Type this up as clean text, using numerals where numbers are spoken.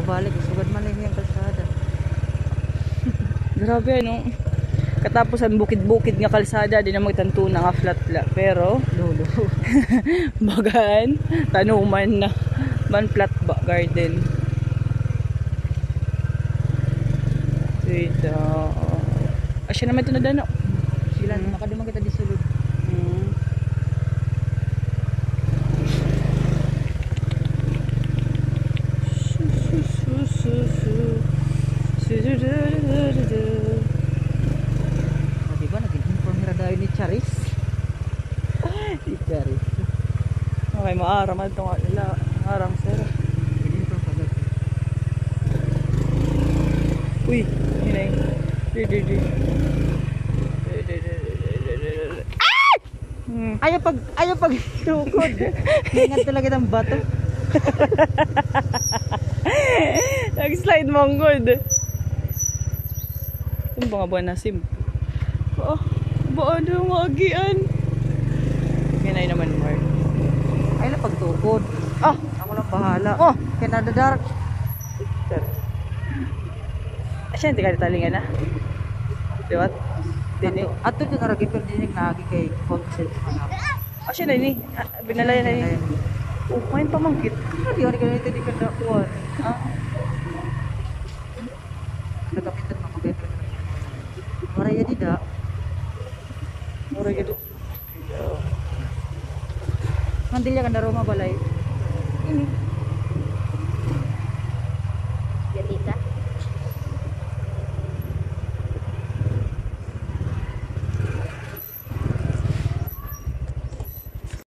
balik sugad man lang yung kalsada. Grabe no. Katapusan bukid-bukid nga kalsada di na magtanto na nga flat pero Lolo. bagan tanuman na man flat ba garden. Wait, asya naman ito na dano. Sila makadumang kita di sulod. Diba nag-inform na daw ni Charis? Si Charis. Okay, maaram ito nga nila. Maaram sir. Nag-inform pa daw. Uy, hinay. Ayaw pag tukod. Ingat talaga ng bato. Nag-slide monggod. Ito mga buwan na sim. Baan yung agian. Hinay naman Mark. Ay na pagtukod. Ako lang bahala. Kaya nadadarak. Asya, hindi ka natalingan na. Diba? Dini. Ato ka karagin pero dinig naagi kay Fonset manap. Asya na ini. Binalayan na ini. Main pamangkit. Di ka ganito di ka nakuha. Nagkapitan mo kabebe. Maraya di da. Mura gitu. Mandilya ka na Roma balay.